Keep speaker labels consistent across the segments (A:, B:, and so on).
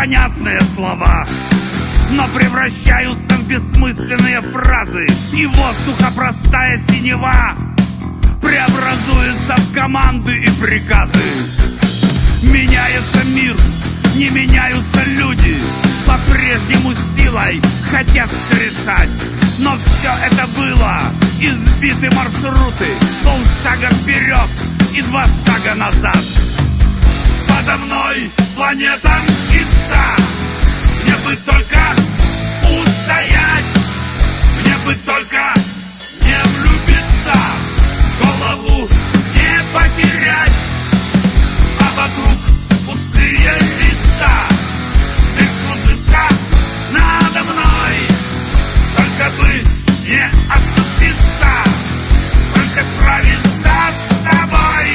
A: понятные слова, но превращаются в бессмысленные фразы, и воздуха простая синева преобразуется в команды и приказы. Меняется мир, не меняются люди, по-прежнему силой хотят все решать. Но все это было, избиты маршруты, полшага вперед и 2 шага назад. Подо мной планета мчится, мне бы только устоять, мне бы только не влюбиться, голову не потерять, а вокруг пустые лица, снег кружится надо мной, только бы не оступиться, только справиться с собой.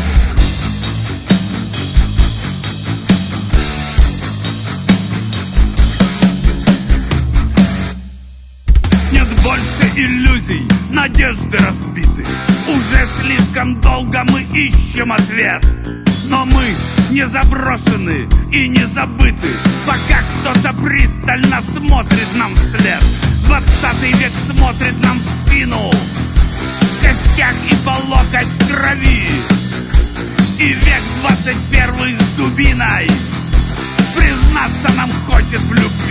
A: Нет больше иллюзий, надежды разбиты. Уже слишком долго мы ищем ответ, но мы не заброшены и не забыты, пока кто-то пристально смотрит нам вслед. 20 век смотрит нам в спину, в костях и по локоть в крови. И век 21 с дубиной признаться нам хочет в любви.